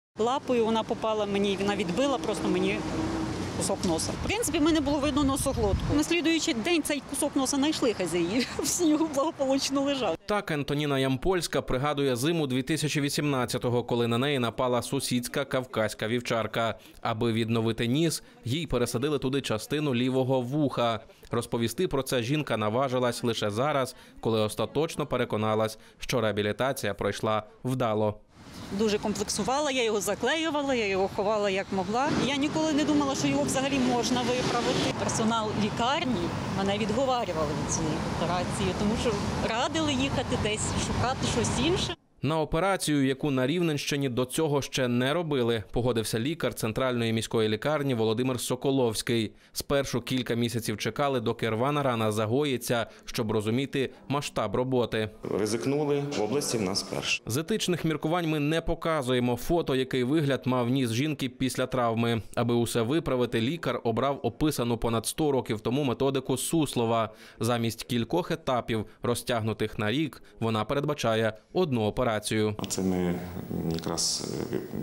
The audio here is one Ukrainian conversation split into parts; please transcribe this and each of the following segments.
Лапою вона попала мені, вона відбила просто мені кусок носа. В принципі, в мене було видно носоглотку. На слідуючий день цей кусок носа знайшли хазяї, в снігу благополучно лежав. Так Антоніна Ямпольська пригадує зиму 2018-го, коли на неї напала сусідська кавказька вівчарка. Аби відновити ніс, їй пересадили туди частину лівого вуха. Розповісти про це жінка наважилась лише зараз, коли остаточно переконалась, що реабілітація пройшла вдало. Дуже комплексувала, я його заклеювала, я його ховала як могла. Я ніколи не думала, що його взагалі можна виправити. Персонал лікарні мене відговарював від цієї операції, тому що радили їхати десь, шукати щось інше. На операцію, яку на Рівненщині до цього ще не робили, погодився лікар Центральної міської лікарні Володимир Соколовський. Спершу кілька місяців чекали, доки рвана рана загоїться, щоб розуміти масштаб роботи. Ризикнули, в області в нас перше. З етичних міркувань ми не показуємо фото, який вигляд мав ніс жінки після травми. Аби усе виправити, лікар обрав описану понад 100 років тому методику Суслова. Замість кількох етапів, розтягнутих на рік, вона передбачає одну операцію. Це ми якраз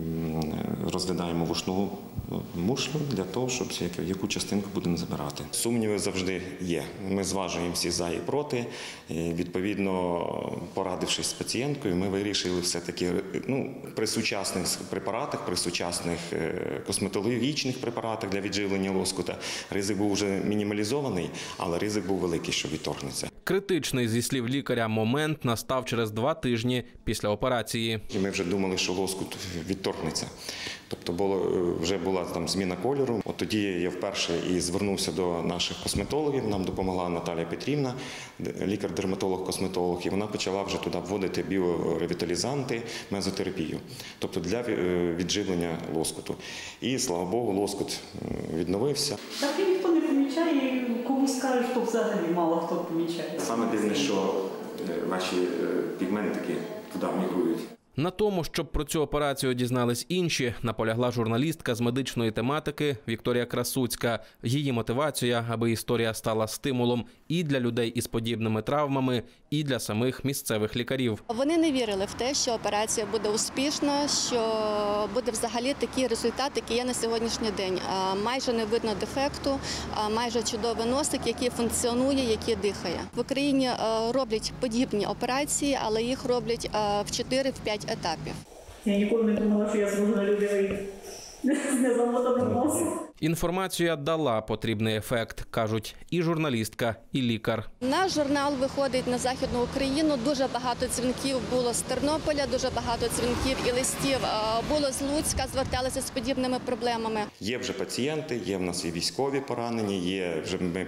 розглядаємо вушну мушлю для того, щоб яку частинку будемо забирати. Сумніви завжди є. Ми зважуємо всі за і проти. Відповідно, порадившись з пацієнткою, ми вирішили все-таки при сучасних препаратах, при сучасних косметологічних препаратах для відживлення лоскута ризик був вже мінімалізований, але ризик був великий, що відторгнеться. Критичний, зі слів лікаря, момент настав через 2 тижні після операції. І ми вже думали, що лоскут відторгнеться. Тобто вже була там зміна кольору. От тоді я вперше і звернувся до наших косметологів. Нам допомогла Наталія Петрівна, лікар-дерматолог-косметолог. І вона почала вже туди вводити біоревіталізанти, мезотерапію. Тобто для відживлення лоскуту. І, слава Богу, лоскут відновився. Так і ніхто не помічає, комусь кажуть, що взагалі мало хто помічає. Саме дивне, що ваші пігментики туди мігрують. На тому, щоб про цю операцію дізнались інші, наполягла журналістка з медичної тематики Вікторія Красуцька. Її мотивація, аби історія стала стимулом і для людей із подібними травмами, і для самих місцевих лікарів. Вони не вірили в те, що операція буде успішна, що буде взагалі такий результат, який є на сьогоднішній день. Майже не видно дефекту, майже чудовий носик, який функціонує, який дихає. В Україні роблять подібні операції, але їх роблять в 4-5 етапів. Я ніколи не думала, що я зможу на людей з незамотаним носом. Інформація дала потрібний ефект, кажуть і журналістка, і лікар. Наш журнал виходить на Західну Україну. Дуже багато дзвінків було з Тернополя, дуже багато дзвінків і листів було з Луцька, зверталися з подібними проблемами. Є вже пацієнти, є в нас і військові поранені, є вже ми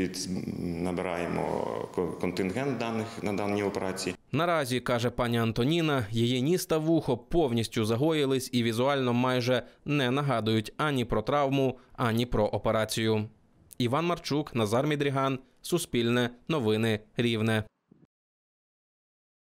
набираємо контингент даних на даній операції. Наразі, каже пані Антоніна, її ніс та вухо повністю загоїлись і візуально майже не нагадують ані про травму, ані про операцію. Іван Марчук, Назар Мідріган, Суспільне, Новини, Рівне.